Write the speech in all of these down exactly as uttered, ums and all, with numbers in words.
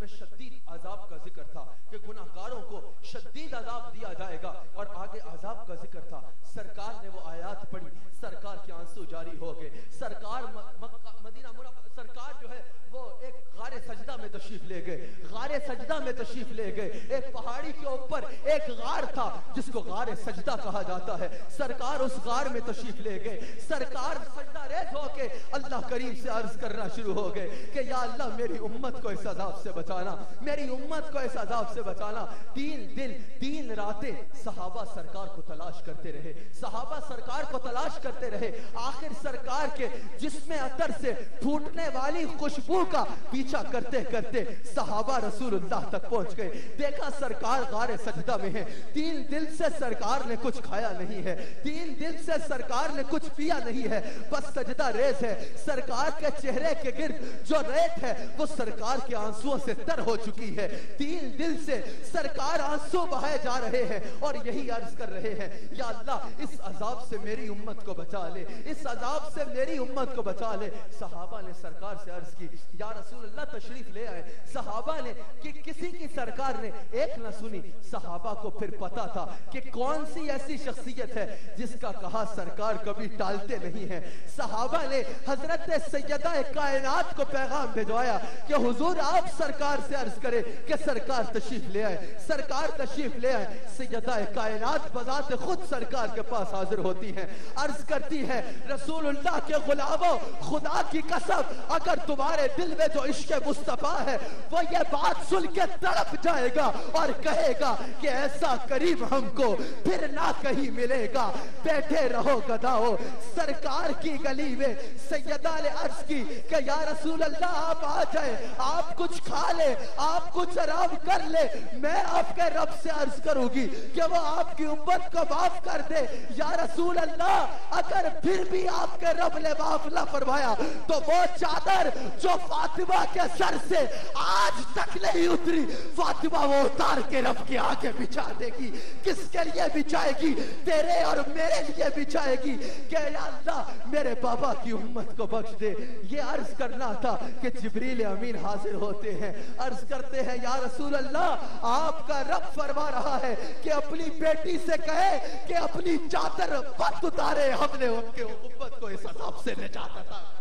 में शदीद अजाब का जिक्र था कि गुनाहगारों को शदीद अजाब दिया जाएगा, और आगे अजाब का जिक्र था। सरकार ने वो आयत पढ़ी, सरकार के आंसू जारी हो गए। सरकार मदीना मुनव्वरा, सरकार जो है वो एक गारे सजदा में तशरीफ ले गए, गारे सजदा में तशरीफ ले गए। एक पहाड़ी के ऊपर एक गार था जिसको गारे सजदा कहा जाता है। सरकार उस गार में तशरीफ ले गए। सरकार सजदा रेज़ होके अल्लाह करीम से अर्ज करना शुरू हो गए कि या अल्लाह मेरी उम्मत को इस अजाब से बचाना, मेरी उम्मत को इस अजाब से बचाना। तीन दिन तीन रातें सहाबा सरकार को तलाश करते रहे, सहाबा सरकार को तलाश करते रहे। आखिर सरकार के जिस्म अतर से फूटने वाली खुशबू का पीछा करते करते सहाबा रसूलुल्लाह तक पहुंच गए। देखा सरकार गारे सजदा में है, तीन दिन से सरकार ने कुछ खाया नहीं है, तीन दिन से सरकार ने कुछ पिया नहीं है, बस सजदा रेज़ है। सरकार के चेहरे के गिर्द जो रेत है वो सरकार के आंसुओं से तर हो चुकी है। तीन दिन से सरकार आंसू बहाए जा रहे हैं और यही अर्ज कर रहे हैं, या अल्लाह इस अजाब से मेरी उम्मत को बचा ले, इस अजाब से मेरी उम्मत को बचा ले। सहाबा ने सरकार से अर्ज की, या रसूलुल्लाह तशरीफ ले आए। सहाबा ने कि किसी की सरकार ने एक न सुनी। सहाबा को फिर पता था कि कौन सी ऐसी शख्सियत है जिसका कहा सरकार कभी टालते नहीं है। सहाबा ने हजरत सैयदा कायनात को पैगाम भिजवाया कि हुजूर आप सरकार से अर्ज करें कि सरकार तशरीफ ले आए, सरकार तशरीफ ले आए। सैयदा कायनात बजाते खुद सरकार के पास हाजिर होती हैं, अर्ज करती है, रसूलुल्लाह के गुलामों, खुदा की कसम अगर तुम्हारे दिल में जो इश्क मुस्तफा है वो ये बात सुन के तड़प जाएगा और कहेगा कि ऐसा करीब हमको फिर ना कहीं मिलेगा, बैठे रहो गधाओ। सरकार की गली में सैयदा ने अर्ज की कि या रसूल अल्लाह आप आ जाए, आप कुछ खा ले, आप कुछ आराम कर ले, मैं आपके रब से अर्ज करूंगी कि वो आपकी उम्मत को माफ कर दे। या रसूल अल्लाह अगर फिर भी आपके रब ने माफ ना फरमाया तो वो चादर जो फातिमा के सर से आज तक नहीं उतरी, फातिमा वो उतार के रब के आगे बिछा देगी। किसके लिए बिछाएगी? तेरे और मेरे लिए बिछाएगी कि या अल्लाह मेरे बाबा की उम्मत को बख्श दे। ये अर्ज करना था कि जिब्रील अमीन हाजिर होते हैं, अर्ज करते हैं, या रसूल अल्लाह आपका रब फरमा रहा है कि अपनी बेटी से कहे कि अपनी चादर मत उतारे, हमने उनके उम्मत को इस अज़ाब से निजात अता कर।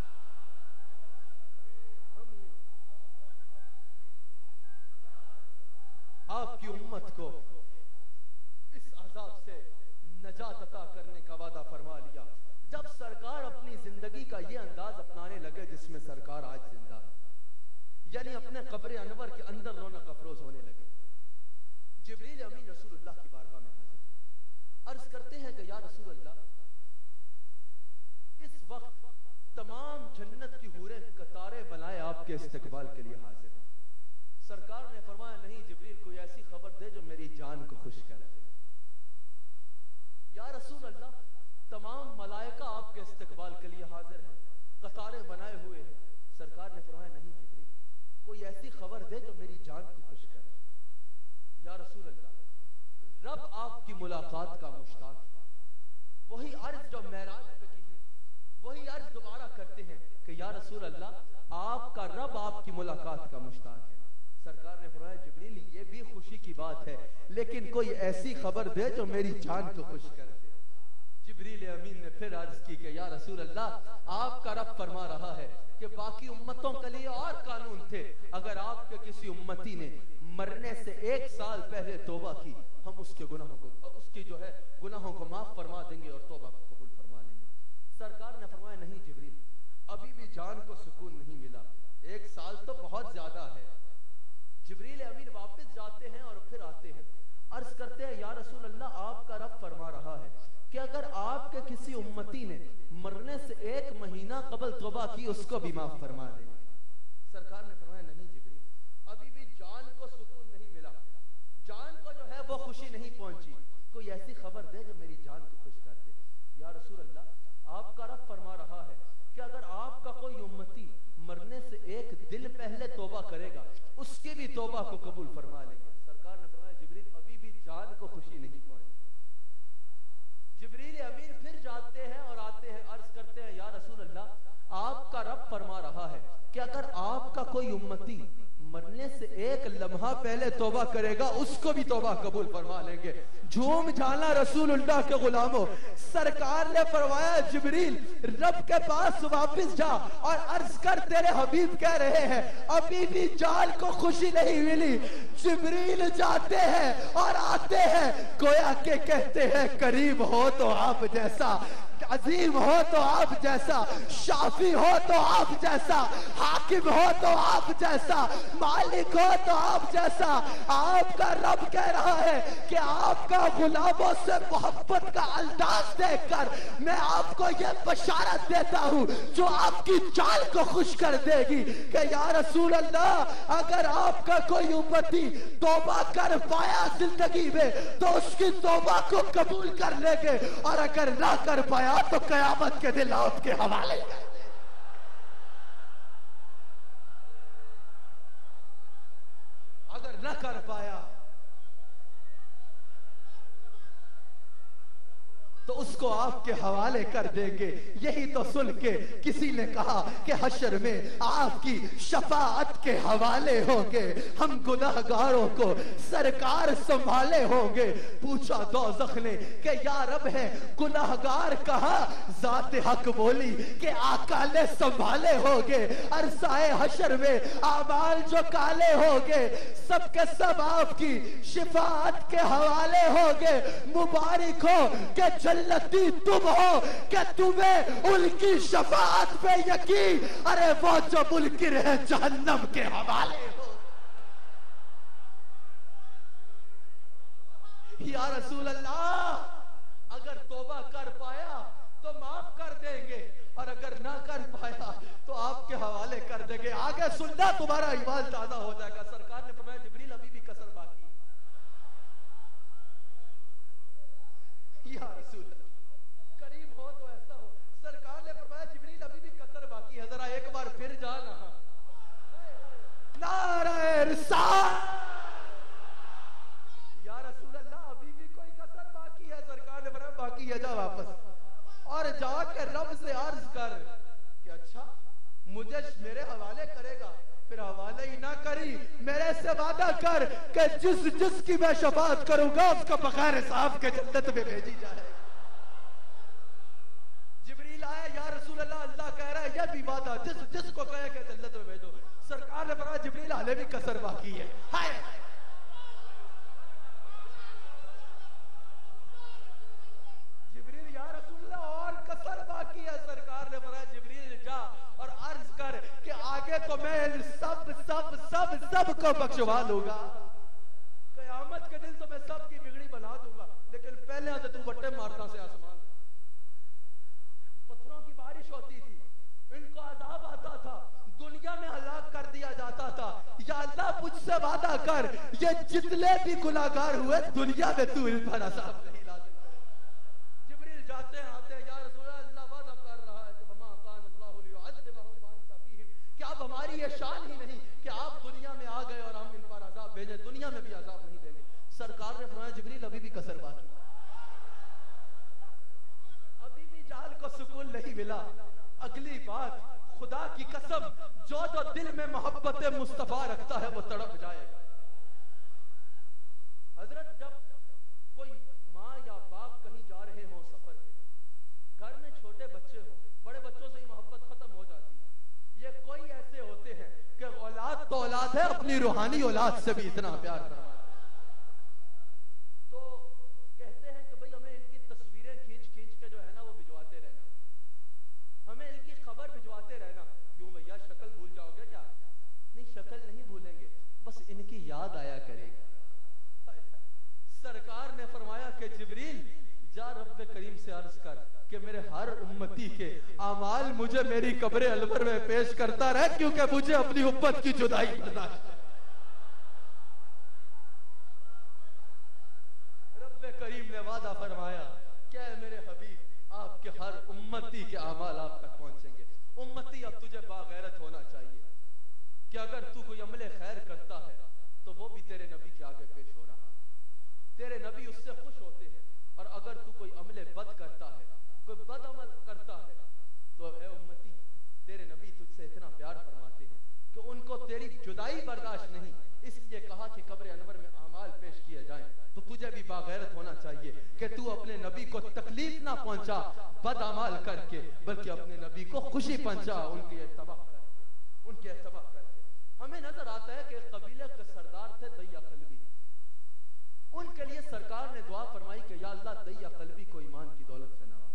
आपकी उम्मत को इस अजाब से नजात अता करने का वादा फरमा लिया। जब सरकार अपनी जिंदगी का ये अंदाज अपनाने लगे जिसमें सरकार आज जिंदा है, यानी अपने कब्र अनवर के अंदर रौनक अफरोज होने लगे, जिब्रील अमीन रसूलुल्लाह की बारगाह में हाजिर हुए, अर्ज करते हैं कि या रसूलुल्लाह इस वक्त तमाम जन्नत की हूरें कतारें बनाए आपके इस्तकबाल के लिए हाजिर हैं। सरकार ने फरमाया, नहीं जिब्रील, कोई ऐसी खबर दे जो मेरी जान को खुश कर दे। या रसूल अल्लाह तमाम मलाइका आपके इस्तकबाल के लिए हाजिर हैं, कतारें बनाए हुए हैं। सरकार ने फरमाया, नहीं जिब्रील, कोई ऐसी खबर दे जो मेरी जान को खुश करे। या रसूल अल्लाह रब आपकी मुलाकात का मुश्ताक है। वही अर्ज जो मेराज पे की है, वही अर्ज दोबारा करते हैं कि या रसूल अल्लाह आपका रब आपकी मुलाकात का मुश्ताक है। सरकार ने फरमाया, जिब्रील ये भी खुशी की बात है, लेकिन कोई ऐसी खबर दे जो मेरी जान को खुश कर दे। जिब्रील अमीन ने फिर अर्ज की कि या रसूल अल्लाह आपका रब फरमा रहा है कि बाकी उम्मतों के लिए और कानून थे, अगर आपके किसी उम्मती ने मरने से एक साल पहले तौबा की, हम उसके गुनाहों को, उसकी जो है गुनाहों को माफ फरमा देंगे और तौबा को कबूल फरमा लेंगे। सरकार ने फरमाया, नहीं जिब्रील, अभी भी जान को सुकून नहीं मिला, एक साल तो बहुत ज्यादा है। जिब्रील अमीन वापस जाते हैं और फिर आते हैं, अर्ज करते हैं, या रसूल अल्लाह आपका रब फरमा रहा है कि अगर आपके किसी उम्मती ने मरने से एक महीना कबल तौबा की, उसको भी माफ फरमा देंगे। सरकार ने फरमाया, नहीं जिब्रील, अभी भी जान को सुकून नहीं मिला, जान को जो है वो खुशी नहीं पहुंची, कोई ऐसी खबर दे जो मेरी जान को खुश कर दे। या रसूल अल्लाह आपका रब फरमा रहा है कि अगर आपका कोई उम्मती मरने से एक दिन पहले तौबा करेगा, उसकी भी तौबा को कबूल फरमा लेंगे। सरकार ने फरमाया, जिब्रील अभी भी जान को खुशी नहीं पहुंची। जिब्रील अमीन फिर जाते हैं और आते हैं, अर्ज करते हैं, या रसूल अल्लाह आपका रब फरमा रहा है कि अगर आपका कोई उम्मती मरने मरने से एक लम्हा पहले तौबा करेगा उसको भी तौबा कबूल फरमा लेंगे। झूम जाना रसूलुल्लाह के गुलामों, सरकार ने फरमाया जिब्रील रब के पास वापस जा और अर्ज कर तेरे हबीब कह रहे हैं अभी भी जाल को खुशी नहीं मिली। जिब्रील जाते हैं और आते हैं, गोया के कहते हैं करीब हो तो आप जैसा, अजीम हो तो आप जैसा, शाफी हो तो आप जैसा, हाकिम हो तो आप जैसा, मालिक हो तो आप जैसा। आपका रब कह रहा है कि आपका गुलामों से मोहब्बत का अंदाज देखकर मैं आपको ये बशारत देता हूँ जो आपकी चाल को खुश कर देगी कि या रसूल अल्लाह अगर आपका कोई उम्मती तौबा कर पाया जिंदगी में तो उसकी तौबा को कबूल कर लेंगे, और अगर ना कर पाया तो कयामत के दिन आपके हवाले। अगर न कर पाया तो उसको आपके हवाले कर देंगे। यही तो सुन के किसी ने कहा कि हशर में आपकी शफाअत के हवाले होंगे, हम गुनाहगारों को सरकार संभाले होंगे। पूछा दोज़ख ने कि या रब है गुनाहगार कहा, जात हक बोली कि आका ने संभाले होंगे। अरसाए हशर में आमाल जो काले होंगे सबके सब आपकी शफाअत के हवाले होंगे। मुबारक हो कि जन्नती तुम हो कि तुम्हें उनकी शफाअत पे यकीन, अरे वो जो मुनकिर है जहन्नम के हवाले हो। या रसूल अल्लाह अगर तौबा कर पाया तो माफ कर देंगे, और अगर ना कर पाया तो आपके हवाले कर देंगे। आगे सुनना तुम्हारा ईमान ताजा हो जाएगा। सरकार ने फरमाया जिब्रील अभी भी कसर बाकी। या रसूल करीब हो तो ऐसा हो। सरकार ने फरमाया जिब्रील अभी भी कसर बाकी है, जरा एक बार फिर जाना। नारे रिसालत। या रसूल अल्लाह अभी भी कोई कसर बाकी है। सरकार ने फरमाया बाकी है, जा वापस और जाकर रब से अर्ज कर कि अच्छा मुझे मेरे हवाले करेगा। फिर हवाले ही ना करी, मेरे से वादा कर कि जिस जिसकी मैं शफाअत करूंगा उसको बगैर हिसाब के जन्नत में भेजी जाए। जिब्रील आया, या रसूल अल्लाह अल्लाह कह रहा है यह भी वादा, जिस जिसको कहे कि जन्नत में भेजो। सरकार ने फरमाया जिब्रील हाले भी कसर बाकी है। हाय जिब्रील या रसूल अल्लाह और कसर बाकी है। सरकार ने फरमाया जिब्रील जा और अर्ज कर कि आगे तो मैं सब सब सब सब को बख्शवा दूंगा। कयामत के दिन तो मैं सब की बिगड़ी बना दूंगा, लेकिन पहले तो तू बट्टे मारता से आसमान, पत्थरों की बारिश होती थी, इनको अजाब आता था, दुनिया में हलाक कर दिया जाता था। या अल्लाह मुझसे वादा कर ये जितने भी गुनाहगार हुए दुनिया में तू इन पर अजाब नहीं ला सकता। जिब्रील जाते हैं आते हैं, या रसूल अल्लाह वादा कर रहा है कि वमा कान अल्लाहु लियुअज़्ज़िबहुम व अंता फीहिम, क्या अब हमारी ये शान ही नहीं कि आप दुनिया में आ गए और हम इन पर अजाब भेजे, दुनिया में भी अजाब नहीं देंगे। सरकार ने फरमाया जिब्रील अभी भी कसर बाकी, अभी भी जाल को सुकून नहीं मिला। अगली बात, खुदा की कसम जो जो दिल में मोहब्बत मुस्तफा रखता है वो तड़प जाएगा। हजरत जब कोई माँ या बाप कहीं जा रहे हो सफर पे, घर में छोटे बच्चे हो, बड़े बच्चों से ही मोहब्बत खत्म हो जाती है। ये कोई ऐसे होते हैं कि औलाद तो औलाद है, अपनी रूहानी औलाद से भी इतना प्यार करवाते हैं। तो कहते हैं कि भाई हमें इनकी तस्वीरें खींच खींच के जो है ना वो भिजवाते रहना, हमें इनकी खबर भिजवाते रहना। क्यों भैया शक्ल भूल जाओगे क्या? नहीं, शक्ल नहीं भूलेंगे, बस इनकी याद आया करेगी। सरकार ने फरमाया कि जिब्रील जा रब्बे करीम से अर्ज कर कि मेरे हर उम्मती के आमाल मुझे मेरी कब्र अलवर में पेश करता रहे, क्योंकि मुझे अपनी उम्मत की जुदाई बर्दाश्त है। रब्बे करीम ने वादा फरमाया क्या मेरे हबीब आपके हर उम्मती के आमाल आप तक पहुंचेंगे। उम्मती अब तुझे बागैरत होना चाहिए कि अगर तू कोई अमले खैर करता है तो वो भी तेरे नबी के आगे पेश हो रहा, तेरे नबी उससे खुश होते हैं। और अगर तू कोई अमले बद करता है, कोई बद अमल करता है, तो ए उम्मती तेरे नबी तुझसे इतना प्यार फरमाते हैं कि उनको तेरी जुदाई बर्दाश्त नहीं, इसलिए कहा कि कब्र अनवर में अमाल पेश किए जाएं। तो तुझे भी बागैरत होना चाहिए कि तू अपने नबी को तकलीफ ना पहुंचा बद अमाल करके, बल्कि अपने नबी को खुशी पहुंचा उनकी इत्तबा करके, उनकी इत्तबा करके। हमें नजर आता है कि कबीले के सरदार थे दैया कल्बी, उनके लिए सरकार ने दुआ फरमाई कि या अल्लाह दैया कल्बी को ईमान की दौलत से नवाज।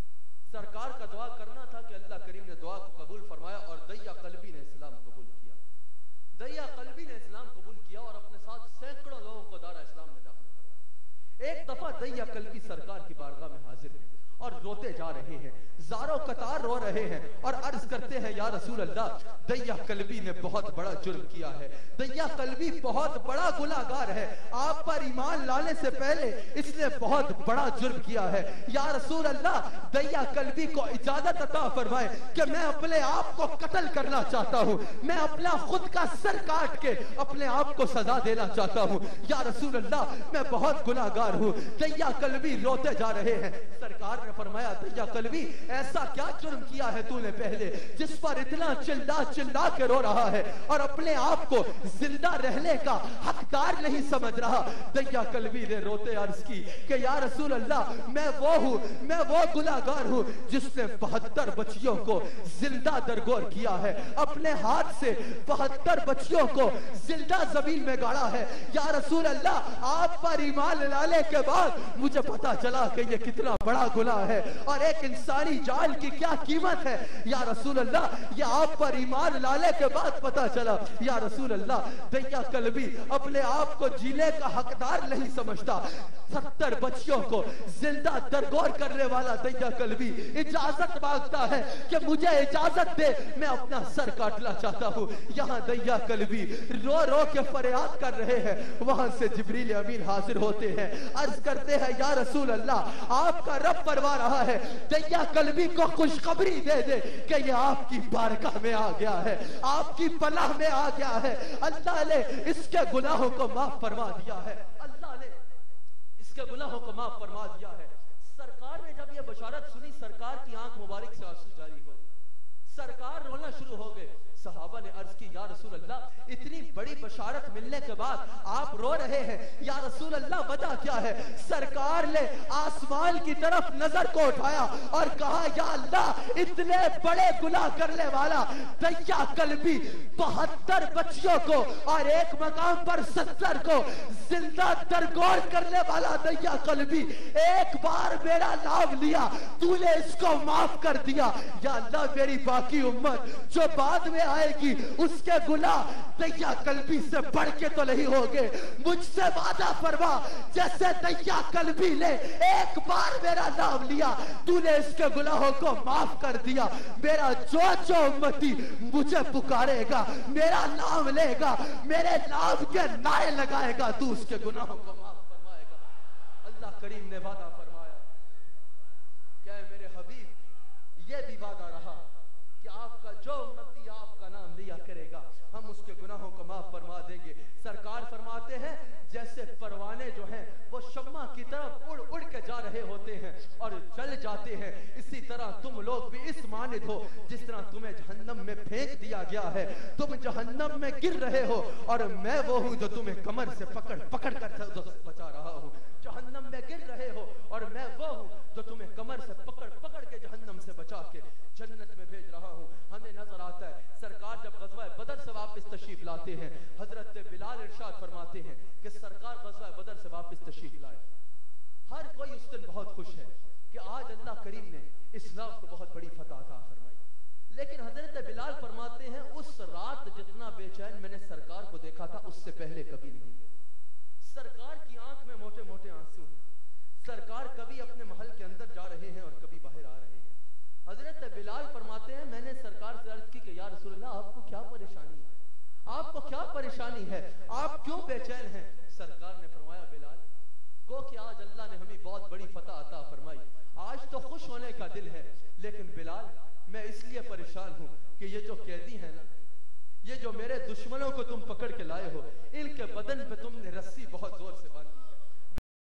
सरकार का दुआ करना था कि अल्लाह करीम ने दुआ को कबूल फरमाया और दैया कल्बी ने इस्लाम कबूल किया। दैया कल्बी ने इस्लाम कबूल किया और अपने साथ सैकड़ों लोगों को दारा इस्लाम में दाखिल करवाया। एक दफा दैया कल्बी सरकार की बारगाह में हाजिर है और रोते जा रहे हैं, ज़ारो कतार रो रहे हैं और अर्ज करते हैं या रसूल अल्लाह, दैया कल्बी ने बहुत बड़ा जुर्म किया है, दैया कल्बी बहुत बड़ा गुनाहगार है, आप पर ईमान लाने से पहले इसने बहुत बड़ा जुर्म किया है। या रसूल अल्लाह, दैया कल्बी को इजाजत अता फरमाए कि मैं अपने आप को कत्ल करना चाहता हूँ, मैं अपना खुद का सर काट के अपने आप को सजा देना चाहता हूँ। या रसूल अल्लाह, मैं बहुत गुनाहगार हूँ। दैया कल्बी रोते जा रहे हैं। सरकार ने फरमाया, दैया कल्बी, ऐसा क्या जुर्म किया है तूने पहले जिस पर इतना चिल्ला चिल्ला के रो रहा है और अपने आप को जिंदा रहने का हकदार नहीं समझ रहा। दैया कल्बी ने रोते अर्ज की कि या रसूल अल्लाह, मैं वो हूँ, मैं वो गुनाहगार हूँ जिसने बहत्तर बच्चियों को जिंदा दरगोर किया है, अपने हाथ से बहत्तर बच्चियों को जिंदा जमीन में गाड़ा है। या रसूल अल्लाह, आप पर ईमान लाने के बाद मुझे पता चला कि ये कितना बड़ा गुनाह है और एक इंसानी जान की क्या कीमत है। या रसूल अल्लाह, ये आप पर ईमान लाने के बाद पता चला। या रसूल अल्लाह, दैया कल्बी अपने आप को जीने का हकदार नहीं समझता। सत्तर बच्चियों को जिंदा दरगोर करने वाला दैया कल्बी इजाजत मांगता है कि मुझे इजाजत दे, मैं अपना सर काटना चाहता हूँ। यहाँ दैया कल्बी रो रो के फरियाद कर रहे हैं। वहां से जिब्रील अमीन हाजिर होते हैं, अर्ज करते हैं या रसूल अल्लाह, आपका रब फरमा रहा है दैया कल्बी को खुशखबरी दे दे कि ये आपकी बारगाह में आ गया है, आपकी पनाह में आ गया है। अल्लाह ने इसके गुनाहों को माफ फरमा दिया है, अल्लाह ने इसके गुनाहों को माफ फरमा दिया है। सरकार ने जब ये बशारत सुनी, सरकार की आंख मुबारक से आंसू जारी हो गए, सरकार रोना शुरू हो गए। सहाबा ने अर्ज की, या रसूल अल्लाह, इतनी बड़ी बशारत मिलने के बाद आप रो रहे हैं, या रसूल अल्लाह वजह क्या है? सरकार ने आसमान की तरफ नजर को उठाया और कहा, या अल्लाह, इतने बड़े गुनाह करने वाला दैया कल्बी बहत्तर बच्चियों को और एक मकाम पर सत्तर को जिंदा दरगोर करने वाला दैया कल्बी एक बार मेरा नाम लिया, तूने इसको माफ कर दिया। या अल्लाह, मेरी बाकी उम्मत जो बाद में आएगी उसके गुनाह दैया कल्बी से बढ़ के तो नहीं होंगे। मुझसे वादा फरमा, जैसे दैया कल्बी ने एक बार मेरा नाम लिया, तूने इसके गुनाहों को माफ कर दिया। मेरा जो जो उम्मती मुझे पुकारेगा, मेरा नाम लेगा, मेरे नाम के नारे लगाएगा, तू उसके गुनाहों को माफ फरमाएगा। अल्लाह करीम ने वादा फरमाया। क्या है मेरे हबीब, ये भी वादा रहा कि आपका जो उम्मती आपका नाम लिया करेगा, हम उसके गुनाहों को माफ फरमा देंगे। सरकार फरमाते हैं, जैसे परवाने जो हैं वो शम्मा की तरफ उड़ उड़ के जा रहे होते हैं और जल जाते हैं, इसी तरह तुम लोग भी इस मानिद हो जिस तरह तुम्हें जहन्नम में फेंक दिया गया है, तुम जहन्नम में गिर रहे हो और मैं वो हूं जो तुम्हें कमर से पकड़ पकड़ कर बचा रहा हूं। जहन्नम में गिर रहे हो और मैं वो हूं जो तुम्हें कमर से पकड़ पकड़ के जहन्नम से बचा के जन्नत में भेज रहा हूं। हमें नजर आता है सरकार जब गज़वा बदर से वापस तशरीफ लाते हैं, हजरत बिलाल इरशाद फरमाते हैं कि सरकार गज़वा बदर से वापस तशरीफ लाए। हर कोई उस दिन बहुत खुश है कि आज अल्लाह करीम ने इस्लाम को बहुत बड़ी फतह अता फरमाई। लेकिन हजरत बिलाल फरमाते हैं, उस रात जितना बेचैन मैंने सरकार को देखा था उससे पहले कभी नहीं। सरकार की आंख में मोटे मोटे आंसू हैं। सरकार कभी अपने महल के अंदर जा रहे हैं और कभी बाहर आ रहे हैं। हजरत बिलाल फरमाते हैं, मैंने सरकार से अर्ज की कि या रसूलल्लाह, आपको क्या परेशानी है, आपको क्या परेशानी है, आप क्यों बेचैन हैं? सरकार ने फरमाया, बिलाल को कि आज अल्लाह ने हमें बहुत बड़ी फतह अता फरमाई, आज तो खुश होने का दिल है, लेकिन बिलाल मैं इसलिए परेशान हूं कि ये जो कैदी है ना, ये जो मेरे दुश्मनों को तुम पकड़ के लाए हो, इनके बदन पे तुमने रस्सी बहुत जोर से बांधी।